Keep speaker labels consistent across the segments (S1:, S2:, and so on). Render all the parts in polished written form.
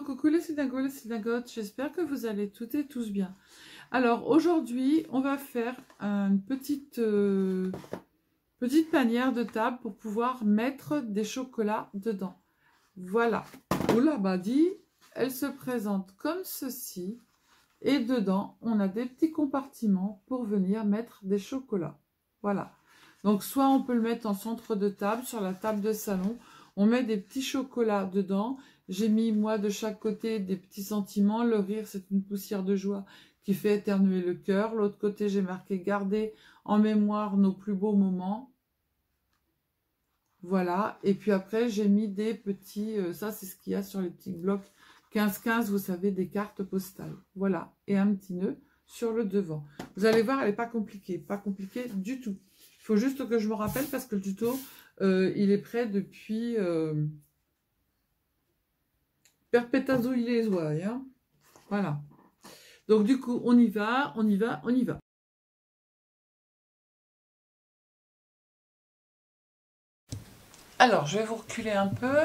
S1: coucou les Cédingotes, j'espère que vous allez toutes et tous bien. Alors aujourd'hui, on va faire une petite panière de table pour pouvoir mettre des chocolats dedans. Voilà. Oula, bah dit, elle se présente comme ceci. Et dedans, on a des petits compartiments pour venir mettre des chocolats. Voilà. Donc soit on peut le mettre en centre de table, sur la table de salon. On met des petits chocolats dedans. J'ai mis, moi, de chaque côté, des petits sentiments. Le rire, c'est une poussière de joie qui fait éternuer le cœur. L'autre côté, j'ai marqué « Garder en mémoire nos plus beaux moments ». Voilà. Et puis après, j'ai mis des petits... ça, c'est ce qu'il y a sur les petits blocs 15-15, vous savez, des cartes postales. Voilà. Et un petit nœud sur le devant. Vous allez voir, elle n'est pas compliquée. Pas compliquée du tout. Il faut juste que je me rappelle parce que le tuto, il est prêt depuis... Perpétazouille hein. Voilà. Donc du coup, on y va, on y va, on y va. Alors, je vais vous reculer un peu.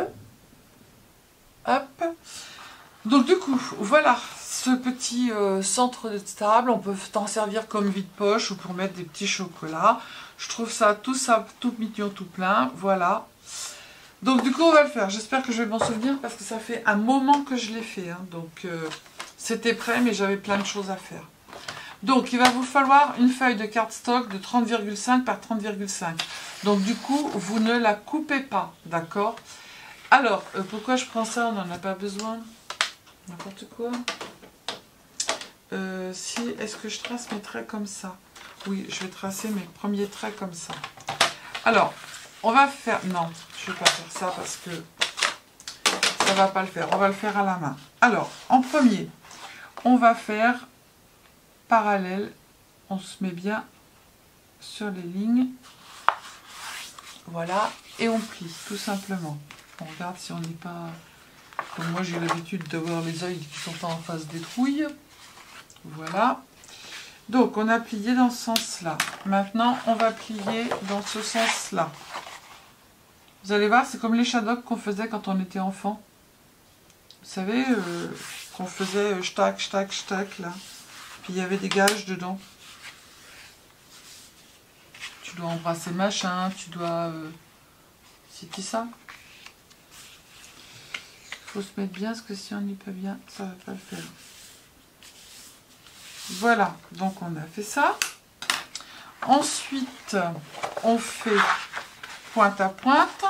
S1: Hop. Donc du coup, voilà, ce petit centre de table, on peut t'en servir comme vide-poche ou pour mettre des petits chocolats. Je trouve ça tout mignon, tout plein, voilà. Donc du coup, on va le faire. J'espère que je vais m'en souvenir parce que ça fait un moment que je l'ai fait. Hein. Donc c'était prêt, mais j'avais plein de choses à faire. Donc il va vous falloir une feuille de cardstock de 30,5 par 30,5. Donc du coup, vous ne la coupez pas, d'accord? Alors, pourquoi je prends ça? On n'en a pas besoin. N'importe quoi. Est-ce que je trace mes traits comme ça? Oui, je vais tracer mes premiers traits comme ça. Alors, on va faire... Non, je ne vais pas faire ça parce que ça ne va pas le faire. On va le faire à la main. Alors, en premier, on va faire parallèle. On se met bien sur les lignes. Voilà. Et on plie, tout simplement. On regarde si on n'est pas... Comme moi, j'ai l'habitude d'avoir les œils qui sont pas en face des trouilles. Voilà. Donc, on a plié dans ce sens-là. Maintenant, on va plier dans ce sens-là. Vous allez voir, c'est comme les shadocks qu'on faisait quand on était enfant. Vous savez, qu'on faisait shtack, shtack, shtack, là. Puis, il y avait des gages dedans. Tu dois embrasser machin, tu dois... C'était ça. Il faut se mettre bien, parce que si on n'y peut bien, ça ne va pas le faire. Voilà, donc on a fait ça. Ensuite, on fait pointe à pointe.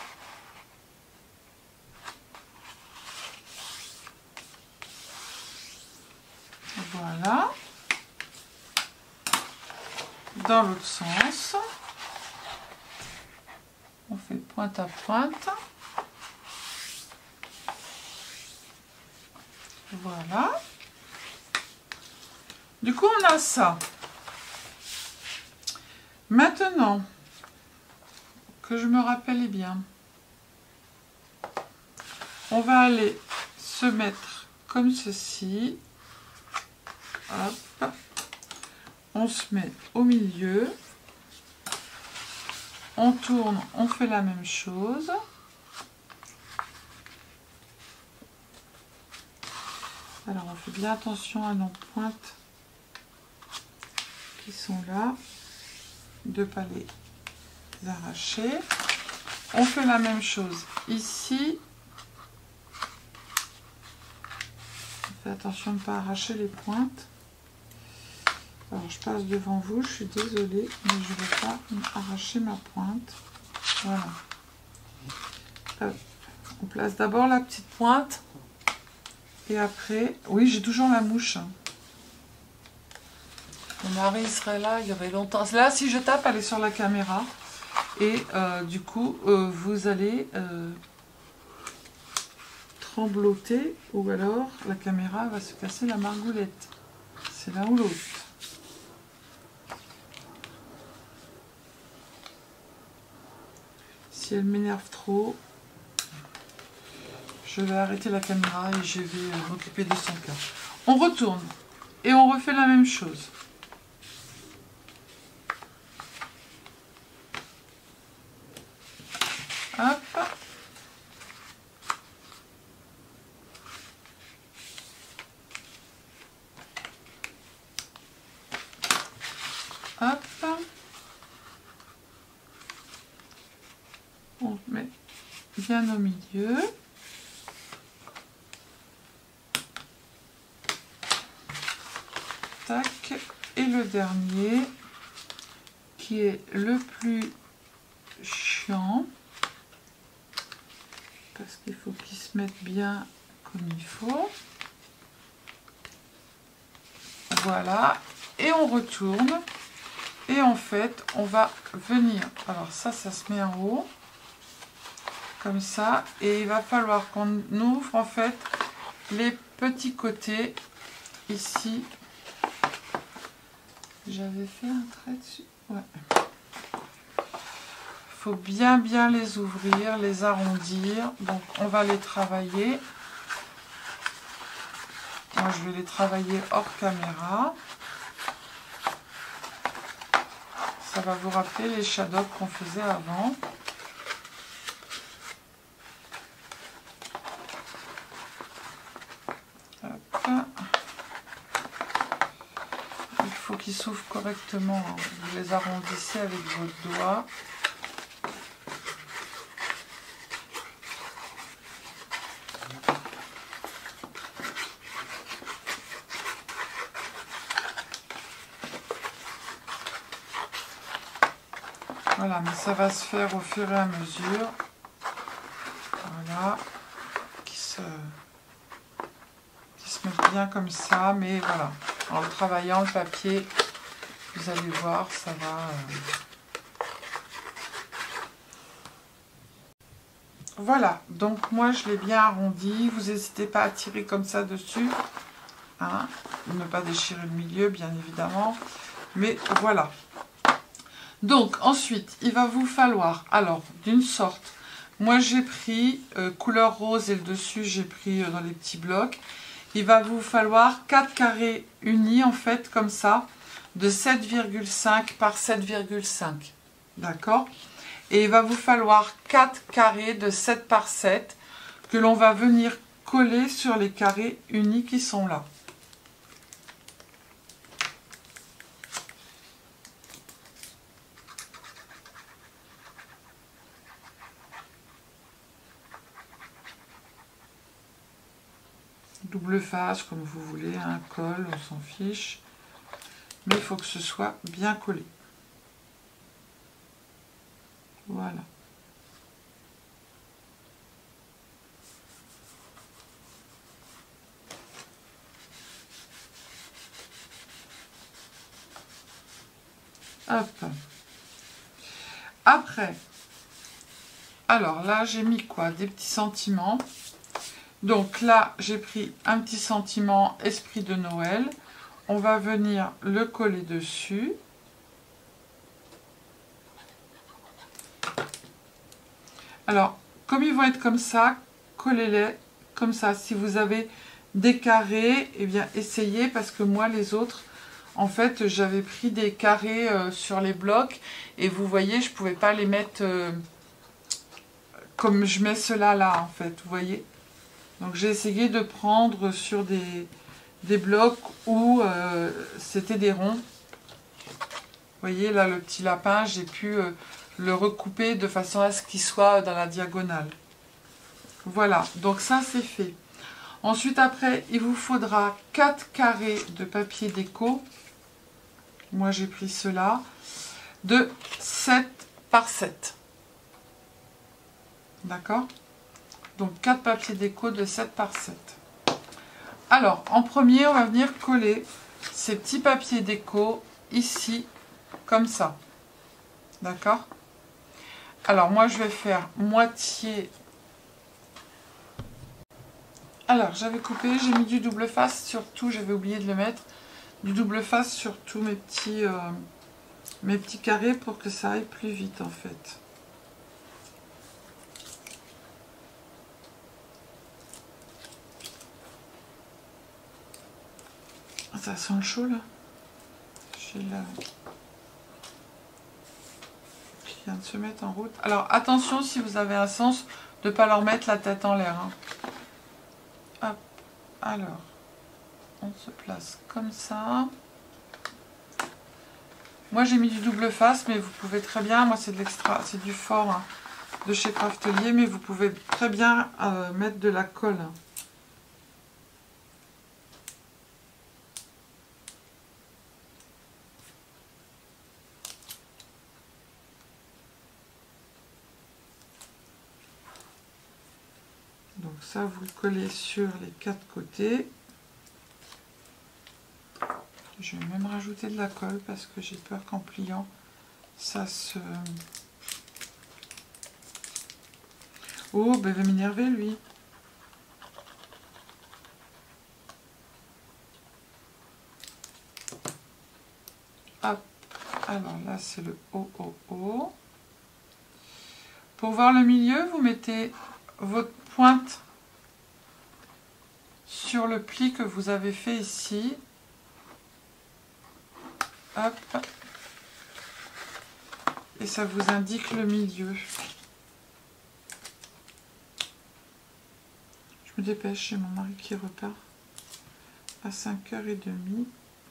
S1: Voilà. Dans l'autre sens, on fait pointe à pointe. Voilà. Du coup, on a ça. Maintenant, que je me rappelle bien, on va aller se mettre comme ceci. Hop. On se met au milieu. On tourne, on fait la même chose. Alors, on fait bien attention à nos pointes qui sont là, de ne pas les arracher. On fait la même chose ici. Faites attention de ne pas arracher les pointes. Alors, je passe devant vous, je suis désolée, mais je ne vais pas arracher ma pointe. Voilà. Hop. On place d'abord la petite pointe. Et après, oui, j'ai toujours la mouche. Mon mari serait là, il y aurait longtemps. Là, si je tape, elle est sur la caméra. Et du coup, vous allez trembloter. Ou alors, la caméra va se casser la margoulette. C'est l'un ou l'autre. Si elle m'énerve trop, je vais arrêter la caméra et je vais m'occuper de son cas. On retourne et on refait la même chose. Hop. bien au milieu. Tac. Et le dernier, qui est le plus chiant, parce qu'il faut qu'il se mette bien comme il faut. Voilà. Et on retourne. Et en fait, on va venir... Alors ça se met en haut. Comme ça. Et il va falloir qu'on ouvre en fait les petits côtés ici. J'avais fait un trait dessus. Ouais. Il faut bien les ouvrir, les arrondir. Donc on va les travailler. Moi je vais les travailler hors caméra. Ça va vous rappeler les shadows qu'on faisait avant. Hop. Il faut qu'ils s'ouvrent correctement. Vous les arrondissez avec votre doigt. Voilà, mais ça va se faire au fur et à mesure. Voilà. Qui se mettent bien comme ça. Mais voilà, en le travaillant, le papier, vous allez voir, ça va... Voilà, donc moi je l'ai bien arrondi. Vous n'hésitez pas à tirer comme ça dessus. Hein, ne pas déchirer le milieu, bien évidemment. Mais voilà. Donc ensuite, il va vous falloir, alors d'une sorte, moi j'ai pris couleur rose et le dessus j'ai pris dans les petits blocs. Il va vous falloir 4 carrés unis en fait comme ça, de 7,5 par 7,5. D'accord? Et il va vous falloir 4 carrés de 7 par 7 que l'on va venir coller sur les carrés unis qui sont là. Double face, comme vous voulez, un col, on s'en fiche. Mais il faut que ce soit bien collé. Voilà. Hop. Après, alors là, j'ai mis quoi? Des petits sentiments. Donc là, j'ai pris un petit sentiment esprit de Noël. On va venir le coller dessus. Alors, comme ils vont être comme ça, collez-les comme ça. Si vous avez des carrés, eh bien, essayez parce que moi, les autres, en fait, j'avais pris des carrés sur les blocs et vous voyez, je ne pouvais pas les mettre comme je mets cela là, en fait, vous voyez. Donc j'ai essayé de prendre sur des blocs où c'était des ronds. Vous voyez là le petit lapin, j'ai pu le recouper de façon à ce qu'il soit dans la diagonale. Voilà, donc ça c'est fait. Ensuite après, il vous faudra 4 carrés de papier déco. Moi j'ai pris cela, de 7 par 7. D'accord ? Donc 4 papiers déco de 7 par 7. Alors, en premier, on va venir coller ces petits papiers déco ici, comme ça. D'accord? Alors, moi, je vais faire moitié. Alors, j'avais coupé, j'ai mis du double face sur tout, j'avais oublié de le mettre. Du double face sur tous mes petits carrés pour que ça aille plus vite, en fait. Ça sent le chaud là. J'ai la... qui vient de se mettre en route. Alors attention si vous avez un sens de ne pas leur mettre la tête en l'air. Hein. Hop. Alors, on se place comme ça. Moi j'ai mis du double face, mais vous pouvez très bien, moi c'est de l'extra, c'est du fort. Hein. de chez Craftelier, mais vous pouvez très bien mettre de la colle. Donc ça, vous le collez sur les 4 côtés. Je vais même rajouter de la colle parce que j'ai peur qu'en pliant, ça se... Oh, ben il va m'énerver lui. Hop, alors là c'est le haut, haut, haut. Pour voir le milieu, vous mettez votre pointe sur le pli que vous avez fait ici. Hop. Et ça vous indique le milieu. Je me dépêche, j'ai mon mari qui repart à 5h30.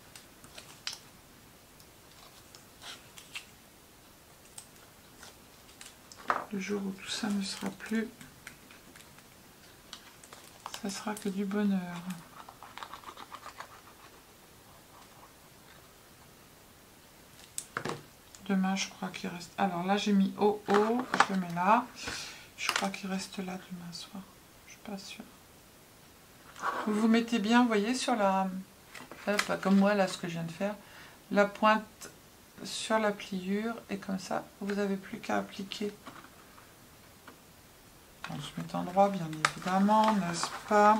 S1: Le jour où tout ça ne sera plus, ça sera que du bonheur. Demain, je crois qu'il reste... Alors là, j'ai mis haut, haut, je le mets là. Je crois qu'il reste là demain soir. Je suis pas sûre. Vous vous mettez bien, vous voyez, sur la... Pas comme moi, là, ce que je viens de faire. La pointe sur la pliure. Et comme ça, vous n'avez plus qu'à appliquer. On se met en droit, bien évidemment, n'est-ce pas?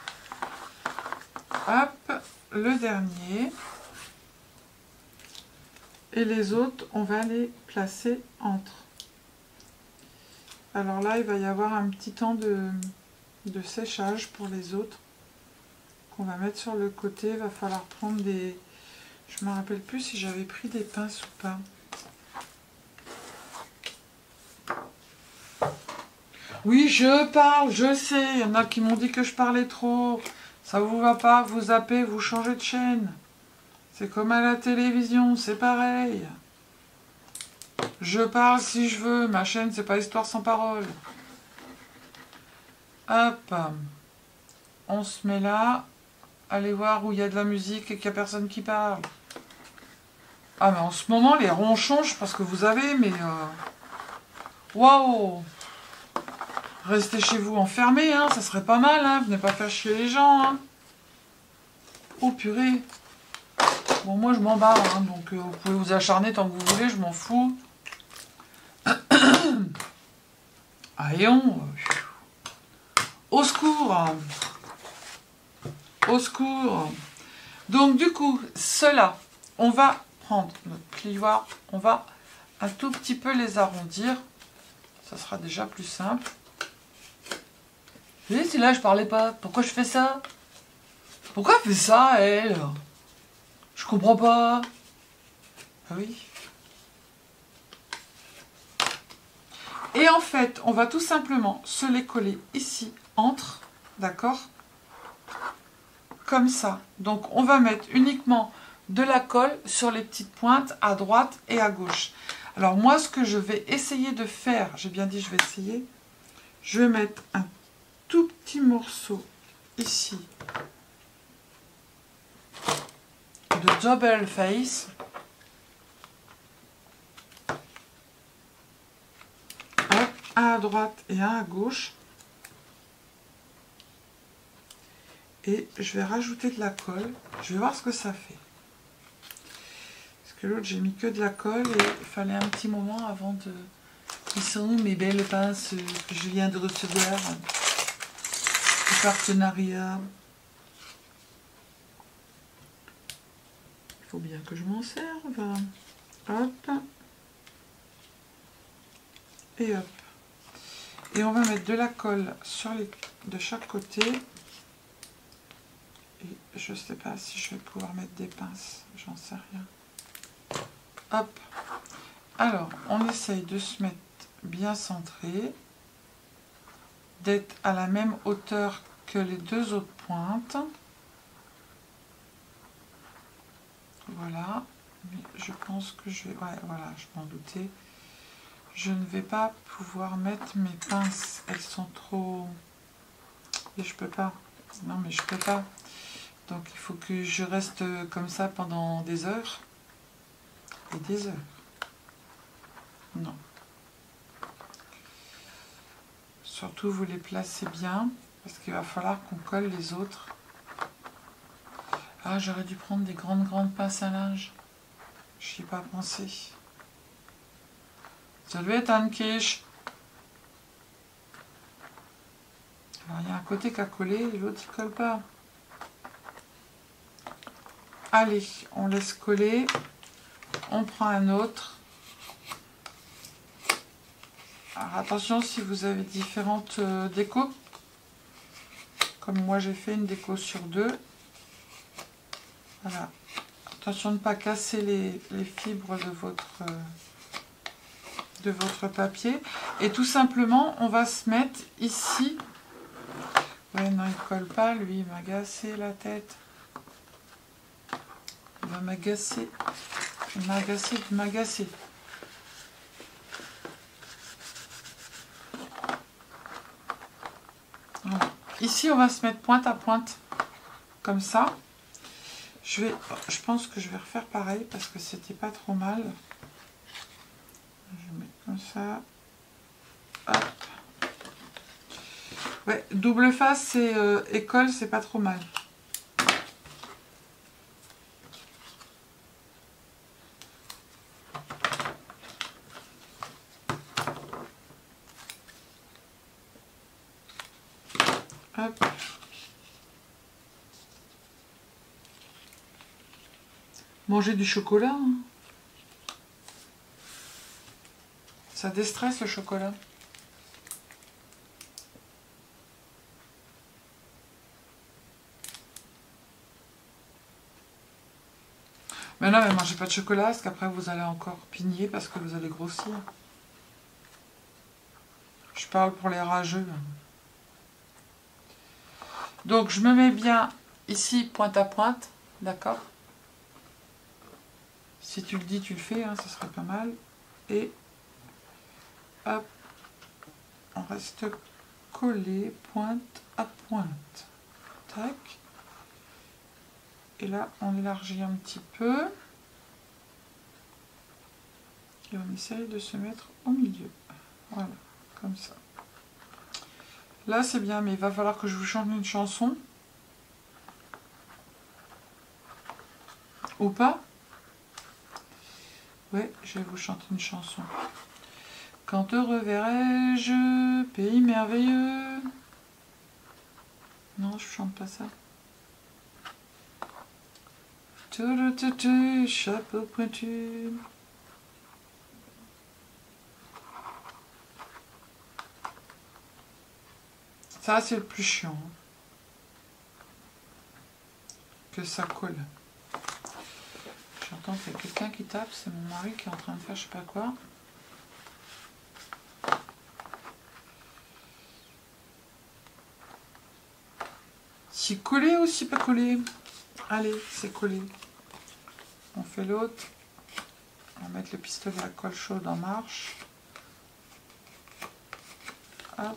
S1: Hop, le dernier. Et les autres, on va les placer entre. Alors là, il va y avoir un petit temps de séchage pour les autres. Qu'on va mettre sur le côté. Il va falloir prendre des... Je ne me rappelle plus si j'avais pris des pinces ou pas. Oui, je parle, je sais. Il y en a qui m'ont dit que je parlais trop. Ça vous va pas, vous zappez, vous changez de chaîne. C'est comme à la télévision, c'est pareil. Je parle si je veux, ma chaîne c'est pas Histoire sans parole. Hop, on se met là. Allez voir où il y a de la musique et qu'il n'y a personne qui parle. Ah mais en ce moment les ronchons, je pense que vous avez, mais... Waouh! Restez chez vous enfermés, hein, ça serait pas mal, hein, venez pas faire chier les gens. Hein. Oh purée! Bon, moi je m'en bats, hein, donc vous pouvez vous acharner tant que vous voulez, je m'en fous. Allez, au secours! Au secours! Donc du coup, ceux-là, on va prendre notre plioir, on va un tout petit peu les arrondir. Ça sera déjà plus simple. Vous voyez, si là je parlais pas, pourquoi je fais ça? Pourquoi elle fait ça, elle? Je comprends pas. Ah oui. Et en fait, on va tout simplement se les coller ici, entre, d'accord? Comme ça. Donc, on va mettre uniquement de la colle sur les petites pointes à droite et à gauche. Alors, moi, ce que je vais essayer de faire, j'ai bien dit je vais essayer, je vais mettre un tout petit morceau ici de double face. Un à droite et un à gauche. Et je vais rajouter de la colle. Je vais voir ce que ça fait. Parce que l'autre, j'ai mis que de la colle et il fallait un petit moment avant de... Ils sont où mes belles pinces que je viens de recevoir? Le partenariat. Il faut bien que je m'en serve. Hop. Et hop. Et on va mettre de la colle sur de chaque côté. Et je ne sais pas si je vais pouvoir mettre des pinces. J'en sais rien. Hop. Alors, on essaye de se mettre bien centré. D'être à la même hauteur que les deux autres pointes. Voilà. Mais je pense que je vais... Ouais, voilà, je m'en doutais. je ne vais pas pouvoir mettre mes pinces. Elles sont trop... Et je peux pas. Non, mais je peux pas. Donc, il faut que je reste comme ça pendant des heures. Et des heures. Non. Surtout, vous les placez bien. Parce qu'il va falloir qu'on colle les autres. Ah, j'aurais dû prendre des grandes pinces à linge. Je n'y ai pas pensé. Salut Anne-Quiche. Alors, il y a un côté qui a collé et l'autre, il colle pas. Allez, on laisse coller. On prend un autre. Alors, attention si vous avez différentes décos. Comme moi, j'ai fait une déco sur 2. Voilà. Attention de ne pas casser les fibres de votre papier. Et tout simplement, on va se mettre ici. Ouais, non, il ne colle pas, lui, il m'a agacé la tête. Il va m'agacer. Il m'a agacé de m'agacer. Voilà. Ici, on va se mettre pointe à pointe. Comme ça. Je pense que je vais refaire pareil parce que c'était pas trop mal. Je vais mettre comme ça. Hop. Ouais, double face et école, c'est pas trop mal. Hop. Manger du chocolat. Hein. Ça déstresse le chocolat. Mais non, mais mangez pas de chocolat, parce qu'après vous allez encore pigner parce que vous allez grossir. Je parle pour les rageux. Donc je me mets bien ici, pointe à pointe, d'accord? Si tu le dis, tu le fais, hein, ça serait pas mal. Et hop, on reste collé, pointe à pointe. Tac. Et là, on élargit un petit peu. Et on essaye de se mettre au milieu. Voilà, comme ça. Là, c'est bien, mais il va falloir que je vous chante une chanson. Ou pas? Ouais, je vais vous chanter une chanson. Quand te reverrai-je, pays merveilleux? Non, je chante pas ça. Chapeau pointu. Ça, c'est le plus chiant. Que ça colle. J'entends qu'il y a quelqu'un qui tape. C'est mon mari qui est en train de faire je sais pas quoi. Si collé ou si pas collé? Allez, c'est collé. On fait l'autre. On va mettre le pistolet à colle chaude en marche. Hop.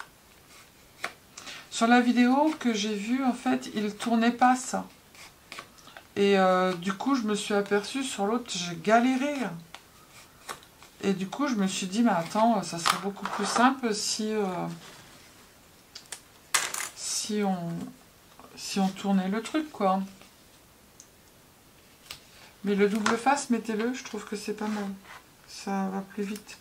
S1: Sur la vidéo que j'ai vue, en fait, il ne tournait pas ça. Et du coup, je me suis aperçue sur l'autre, j'ai galéré. Et du coup, je me suis dit, mais attends, ça serait beaucoup plus simple si on tournait le truc, quoi. Mais le double face, mettez-le, je trouve que c'est pas mal. Ça va plus vite.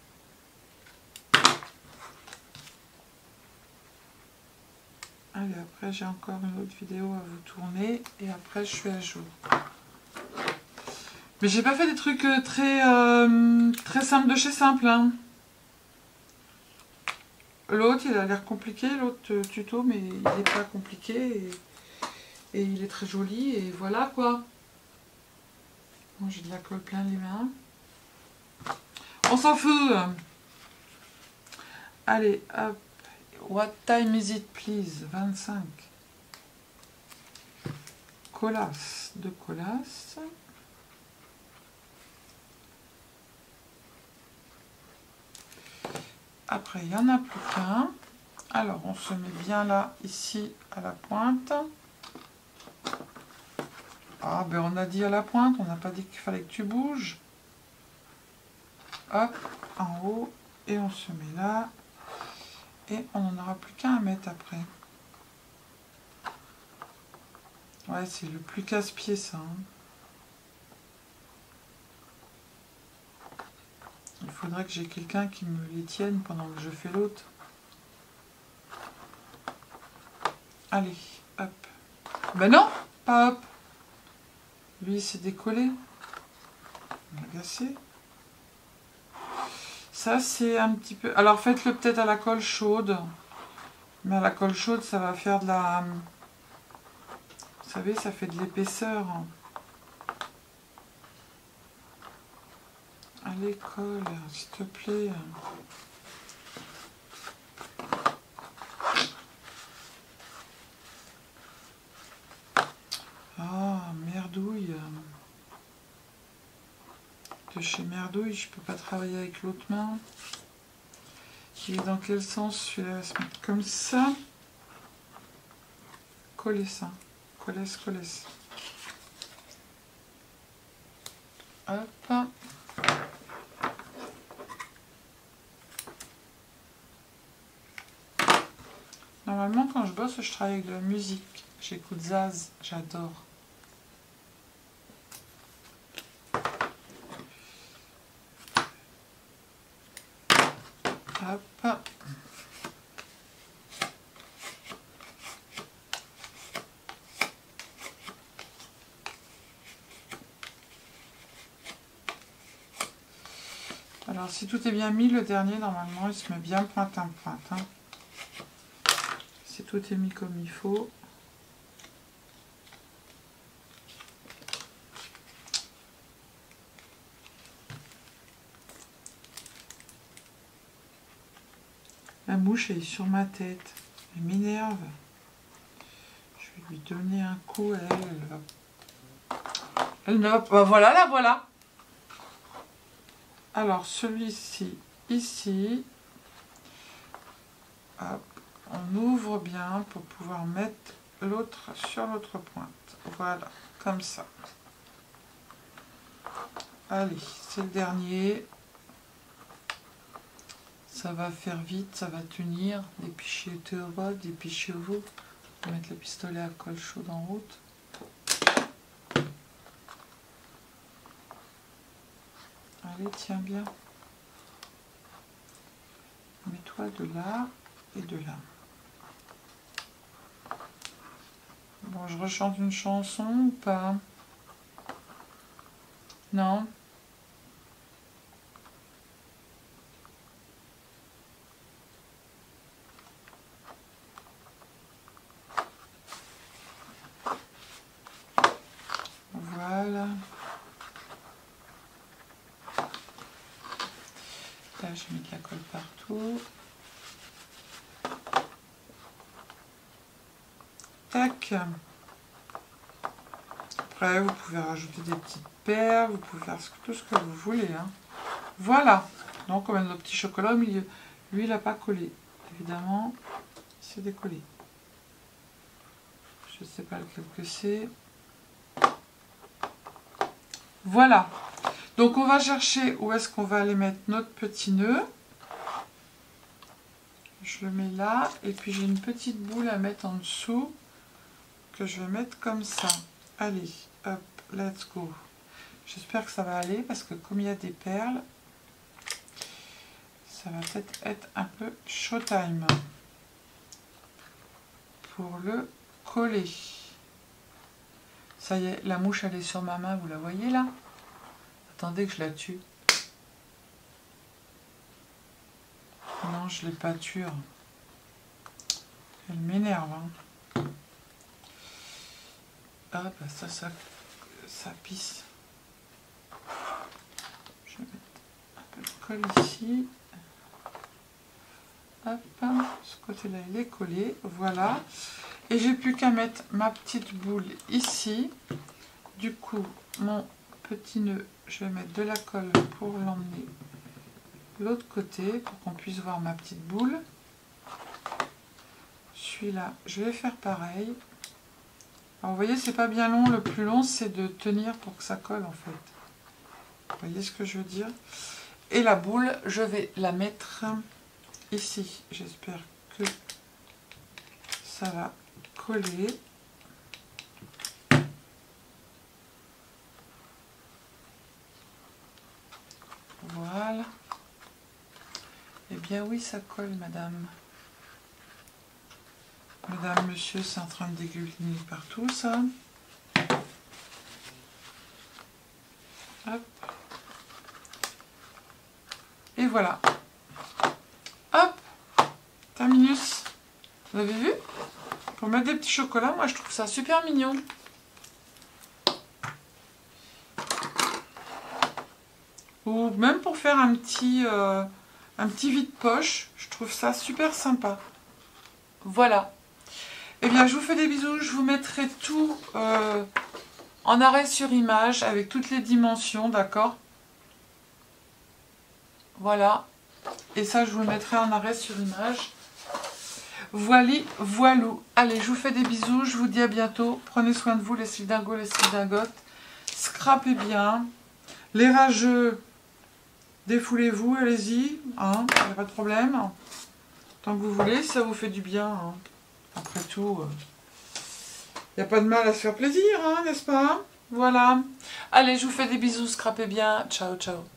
S1: Allez, après j'ai encore une autre vidéo à vous tourner et après je suis à jour. Mais j'ai pas fait des trucs très simples de chez simple. Hein. L'autre il a l'air compliqué, l'autre tuto, mais il n'est pas compliqué et il est très joli et voilà quoi. Bon, j'ai de la colle plein les mains. On s'en fout. Allez, hop. What time is it, please? 25. Collasse, de collasse. Après, il n'y en a plus qu'un. Alors, on se met bien là, ici, à la pointe. Ah, ben on a dit à la pointe, on n'a pas dit qu'il fallait que tu bouges. Hop, en haut, et on se met là. Et on n'en aura plus qu'un à mettre après. Ouais, c'est le plus casse-pied, ça. Hein. Il faudrait que j'ai quelqu'un qui me les tienne pendant que je fais l'autre. Allez, hop. Ben non, pas hop. Lui, il s'est décollé. On a gassé. Ça, c'est un petit peu... Alors, faites-le peut-être à la colle chaude. Mais à la colle chaude, ça va faire de la... Vous savez, ça fait de l'épaisseur. Allez, colle, s'il te plaît. Ah, merdouille. De chez Merdouille, je peux pas travailler avec l'autre main. Il est dans quel sens celui-là? Se mettre comme ça. Coller ça. Collesse, collesse. Hop. Normalement, quand je bosse, je travaille avec de la musique. J'écoute Zaz, j'adore. Hop. Alors, si tout est bien mis, le dernier, normalement, il se met bien pointe en pointe. Hein. Si tout est mis comme il faut. La mouche, elle est sur ma tête. Elle m'énerve. Je vais lui donner un coup. Elle va... Elle ne va pas... Voilà, la voilà. Alors, celui-ci, ici. Hop. On ouvre bien pour pouvoir mettre l'autre sur l'autre pointe. Voilà, comme ça. Allez, c'est le dernier. Ça va faire vite, ça va tenir. Dépêchez-vous, dépêchez-vous. On va mettre le pistolet à colle chaude en route. Allez, tiens bien. Mets-toi de là et de là. Bon, je rechante une chanson ou pas? Non? Voilà. Là, je mets de la colle partout. Tac. Après, vous pouvez rajouter des petites perles, vous pouvez faire tout ce que vous voulez. Hein. Voilà. Donc, on met notre petit chocolat au milieu. Lui, il n'a pas collé. Évidemment, il s'est décollé. Je ne sais pas lequel que c'est. Voilà. Donc, on va chercher où est-ce qu'on va aller mettre notre petit nœud. Je le mets là. Et puis, j'ai une petite boule à mettre en dessous que je vais mettre comme ça. Allez, hop, let's go. J'espère que ça va aller parce que comme il y a des perles, ça va peut-être être un peu showtime pour le coller. Ça y est, la mouche elle est sur ma main, vous la voyez là? Attendez que je la tue. Non, je l'ai pas tuée. Elle m'énerve. Hein. Ah bah ça pisse. Je vais mettre un peu de colle ici. Hop, ce côté-là il est collé, voilà. Et j'ai plus qu'à mettre ma petite boule ici. Du coup, mon petit nœud, je vais mettre de la colle pour l'emmener l'autre côté pour qu'on puisse voir ma petite boule. Celui-là, je vais faire pareil. Alors, vous voyez, c'est pas bien long. Le plus long, c'est de tenir pour que ça colle, en fait. Vous voyez ce que je veux dire? Et la boule, je vais la mettre ici. J'espère que ça va coller. Voilà. Eh bien oui, ça colle, madame. Madame, monsieur, c'est en train de dégueuliner partout, ça. Hop. Et voilà. Hop. Terminus. Vous avez vu? Pour mettre des petits chocolats, moi je trouve ça super mignon. Ou même pour faire un petit vide-poche, je trouve ça super sympa. Voilà. Eh bien, je vous fais des bisous. Je vous mettrai tout en arrêt sur image avec toutes les dimensions, d'accord? Voilà. Et ça, je vous le mettrai en arrêt sur image. Voilà, voilou. Allez, je vous fais des bisous. Je vous dis à bientôt. Prenez soin de vous, les sildingos, les sildingotes. Scrapez bien. Les rageux, défoulez-vous, allez-y. Hein, il n'y a pas de problème. Tant que vous voulez, ça vous fait du bien. Hein. Après tout, il n'y a pas de mal à se faire plaisir, hein, n'est-ce pas? Voilà. Allez, je vous fais des bisous. Scrapez bien. Ciao, ciao.